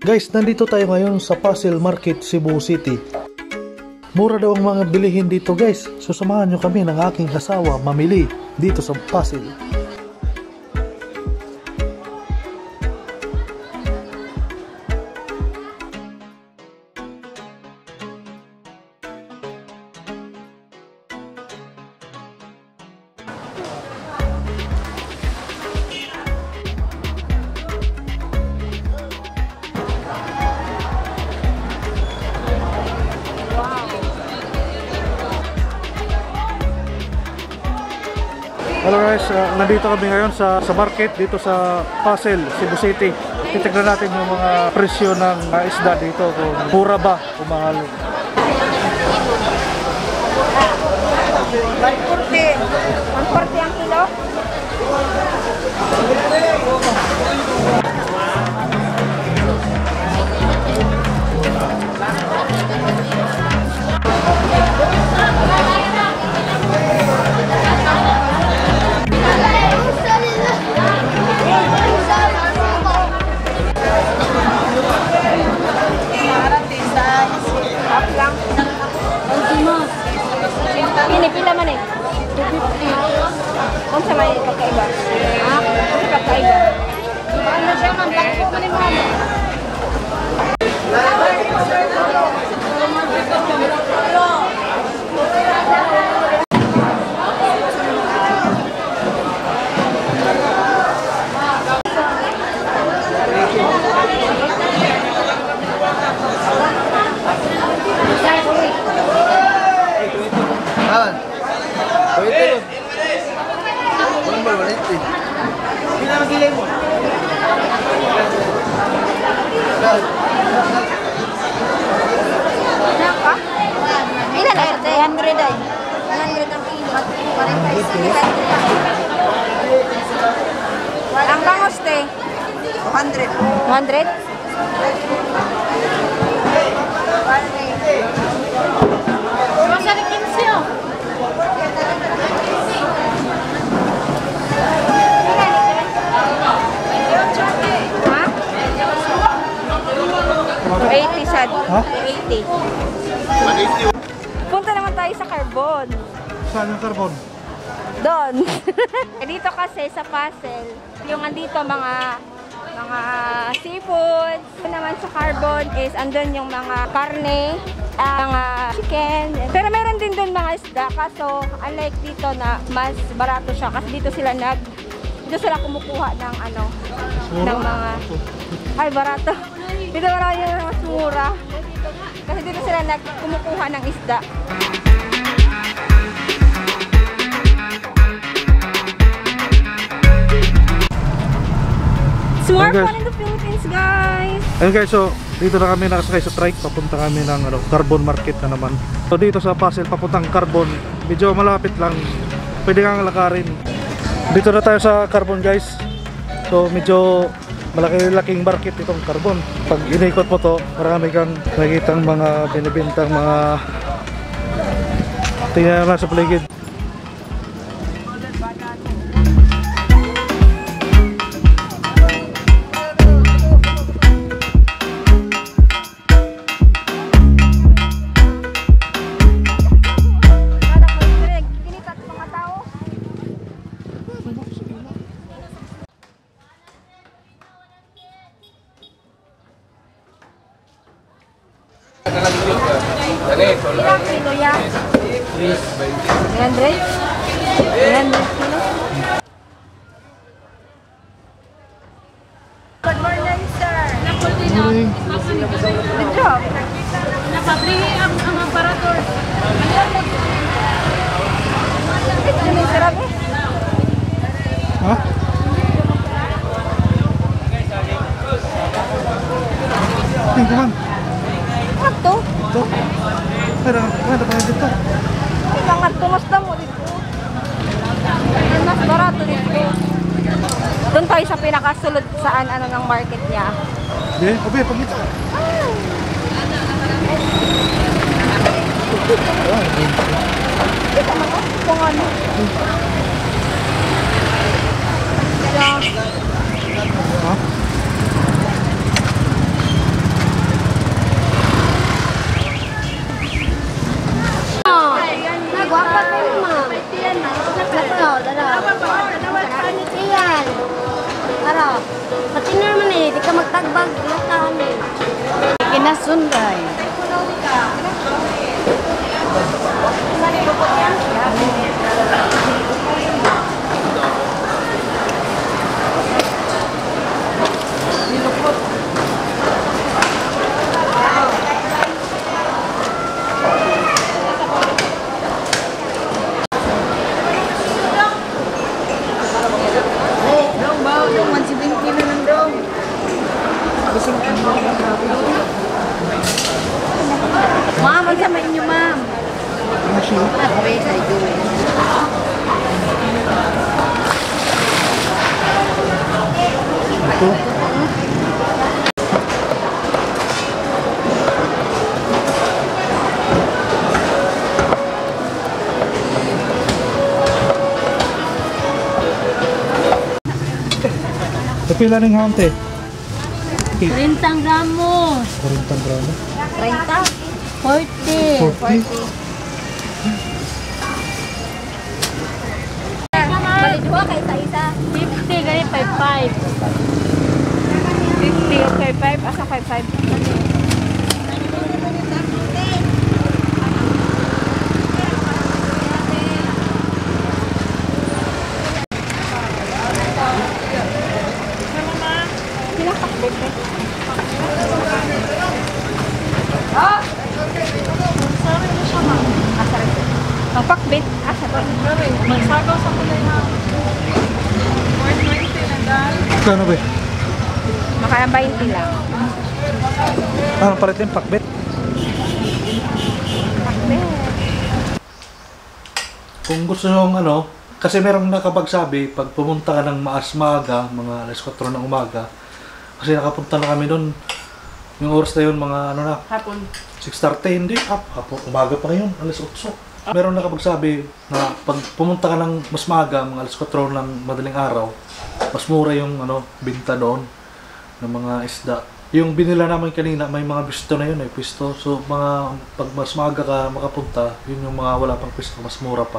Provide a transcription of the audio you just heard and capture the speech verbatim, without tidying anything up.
Guys, nandito tayo ngayon sa Pasel Market, Cebu City. Mura daw ang mga bilihin dito guys. So samahan nyo kami ng aking asawa mamili dito sa Pasel. Hello guys, uh, nandito kami ngayon sa, sa market dito sa Pasel, Cebu City. Titignan natin yung mga presyo ng uh, isda dito, kung mura ba o mahal. one forty. one forty ang kilo? Ini pila man eh? two fifty. Kung sa may kakaiba? Ha? Kung sa kakaiba? Ano siya man? Takpo man yung mga ilan ay? one hundred ay. one hundred ang kilo. Ang bangos te? two hundred. two hundred? Masarap kinsiyo. eighty sad. Ha? eighty. Punta naman tayo sa Carbon. Saan yung Carbon? Doon. Dito kasi sa Pasel, yung andito mga mga seafood. Naman sa Carbon is andun yung mga karne, mga chicken. Pero meron din doon mga isda. Kaso unlike dito na mas barato siya kasi dito sila nag dito sila kumukuha ng ano Mura? ng mga ay barato. Dito marami yung mas mura. Kasi dito sila nag kumukuha ng isda. It's more fun in the Philippines, guys. Ayun guys, so dito na kami nakasakay sa trike. Papunta kami ng ano, Carbon Market na naman. So dito sa Pasel, papuntang Carbon. Medyo malapit lang. Pwede kang lakarin. Dito na tayo sa Carbon guys. So medyo malaki-laking market itong Carbon. Pag inikot mo to, marami kang nakikitang mga binibintang mga tingnan na sa paligid. Ilang kilo yan? three hundred? three hundred kilo? Good morning, sir. Good morning. Good job. Napablihi ang aparator. Ito yung sarap eh. Ha? Tingnan. Ito? Ito. Pero, ano ba dito? Ilangat ko, mas damo dito. Mas barato dito. Doon tayo sa pinakasulod saan ano ng market niya. Hindi, okay, pagkita. Kita mo ko? Kung ano? Ha? Sunday. Dong, bau, dong, one seventy na lang, dong. Ma'am, ang sama inyo, ma'am. At wait, I do it. Kapila ng hante. Rintang gramos. Karintang gramo. treinta. forty. forty. Balik ko kay isa-isa. fifty, gani five five. fifty o five five. Asa five five? Ang pakbit. Asa ba? Magsagaw sa kulay na. four twenty na dahil. Kano ba? Maka twenty lang. Ano palit yung pakbet? Pakbit. Kung gusto nyo ano, kasi merong nakapagsabi, pag pumunta ka ng maas maaga, mga alas kwatro ng umaga, kasi nakapunta na kami doon, yung oras na yun, mga ano na, Hapon. six thirty, hindi, hap, hapon, umaga pa ngayon, alas otso. Meron nakapagsabi na pag pumunta ka ng mas maaga, mga alas kwatro ng madaling araw, mas mura yung ano, binta doon ng mga isda. Yung binila namin kanina, may mga pwesto na yun, may pwesto. So, mga, pag mas maaga ka makapunta, yun yung mga wala pang pwesto, mas mura pa.